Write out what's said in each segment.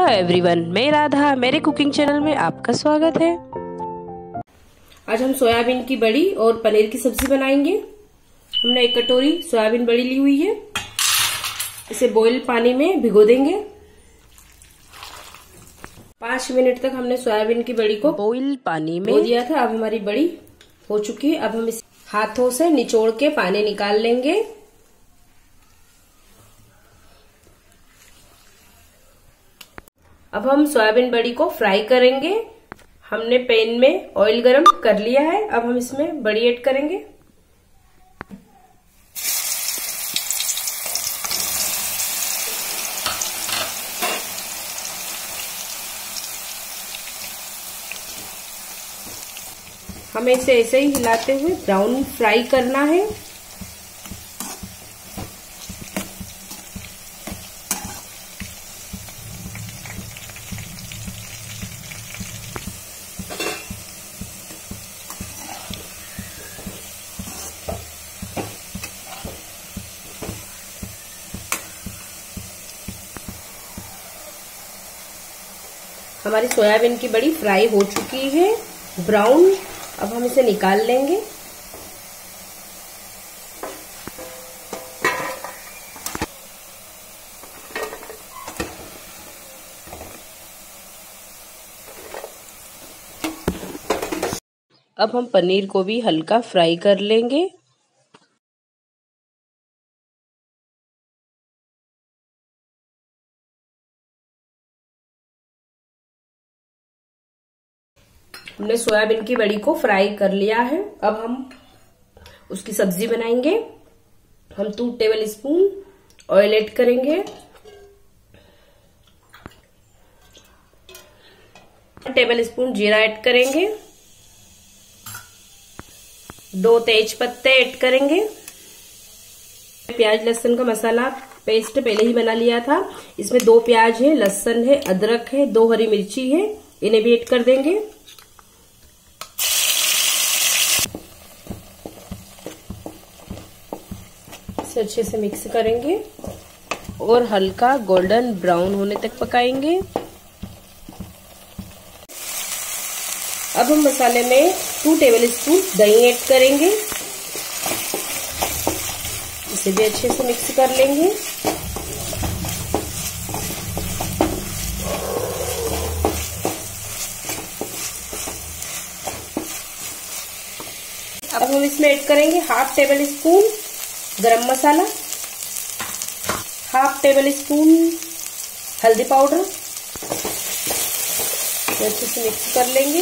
Hello everyone, मैं राधा, मेरे cooking channel में आपका स्वागत है। आज हम सोयाबीन की बड़ी और पनीर की सब्जी बनाएंगे। हमने 1 कटोरी सोयाबीन बड़ी ली हुई है। इसे बॉईल पानी में भिगो देंगे। 5 मिनट तक हमने सोयाबीन की बड़ी को बॉईल पानी में भिगो दिया था। अब हमारी बड़ी हो चुकी है। अब हम इसे हाथों से निचोड़ के पानी निकाल लेंगे। अब हम सोयाबीन बड़ी को फ्राई करेंगे। हमने पैन में ऑयल गरम कर लिया है। अब हम इसमें बड़ी ऐड करेंगे। हमें इसे ऐसे ही हिलाते हुए ब्राउन फ्राई करना है। हमारी सोयाबीन की बड़ी फ्राई हो चुकी है ब्राउन। अब हम इसे निकाल लेंगे। अब हम पनीर को भी हल्का फ्राई कर लेंगे। हमने सोयाबीन की बड़ी को फ्राई कर लिया है। अब हम उसकी सब्जी बनाएंगे। हम 2 टेबल स्पून ऑयल ऐड करेंगे। 1 टेबल स्पून जीरा ऐड करेंगे। 2 तेज पत्ते ऐड करेंगे। प्याज लहसुन का मसाला पेस्ट पहले ही बना लिया था। इसमें 2 प्याज है, लहसुन है, अदरक है, 2 हरी मिर्ची है, इन्हें भी ऐड कर देंगे। इसे अच्छे से मिक्स करेंगे और हल्का गोल्डन ब्राउन होने तक पकाएंगे। अब हम मसाले में 2 टेबल स्पून दही ऐड करेंगे। इसे भी अच्छे से मिक्स कर लेंगे। अब हम इसमें ऐड करेंगे 1/2 tablespoon garam masala, 1/2 tablespoon हल्दी पाउडर। अच्छे से मिक्स कर लेंगे।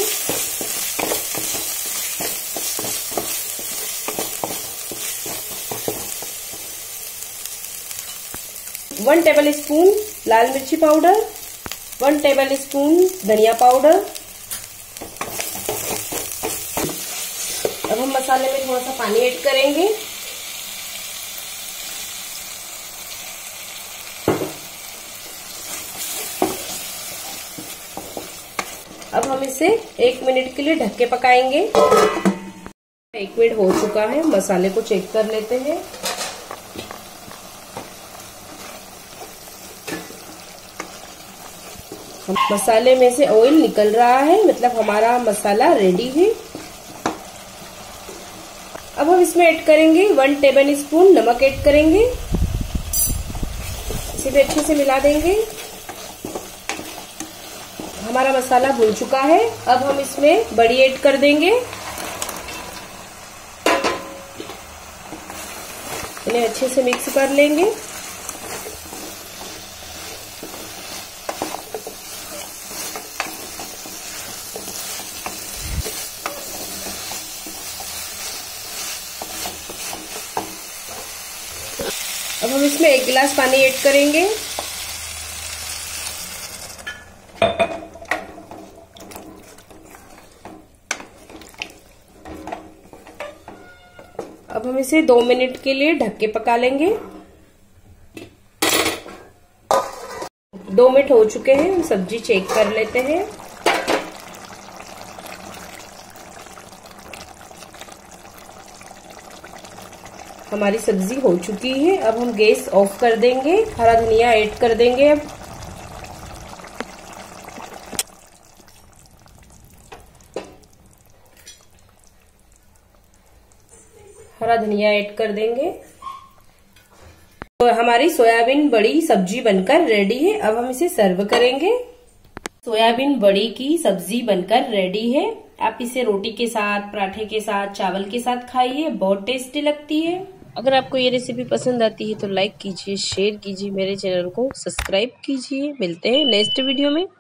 वन टेबल स्पून लाल मिर्ची पाउडर, 1 टेबल स्पून धनिया पाउडर। अब हम मसाले में थोड़ा सा पानी ऐड करेंगे। अब हम इसे 1 मिनट के लिए ढक के पकाएंगे। 1 मिनट हो चुका है। मसाले को चेक कर लेते हैं। मसाले में से ऑयल निकल रहा है, मतलब हमारा मसाला रेडी है। अब हम इसमें ऐड करेंगे 1 टेबल स्पून नमक ऐड करेंगे। इसे भी अच्छे से मिला देंगे। हमारा मसाला भुन चुका है। अब हम इसमें बड़ी ऐड कर देंगे। इन्हें अच्छे से मिक्स कर लेंगे। अब हम इसमें 1 गिलास पानी ऐड करेंगे। अब हम इसे 2 मिनट के लिए ढक के पका लेंगे। 2 मिनट हो चुके हैं। हम सब्जी चेक कर लेते हैं। हमारी सब्जी हो चुकी है। अब हम गैस ऑफ कर देंगे। हरा धनिया ऐड कर देंगे। अब हरा धनिया ऐड कर देंगे। तो हमारी सोयाबीन बड़ी सब्जी बनकर रेडी है। अब हम इसे सर्व करेंगे। सोयाबीन बड़ी की सब्जी बनकर रेडी है। आप इसे रोटी के साथ, पराठे के साथ, चावल के साथ खाइए, बहुत टेस्टी लगती है। अगर आपको ये रेसिपी पसंद आती है तो लाइक कीजिए, शेयर कीजिए, मेरे चैनल को सब्सक्राइब कीजिए। मिलते हैं नेक्स्ट वीडियो में।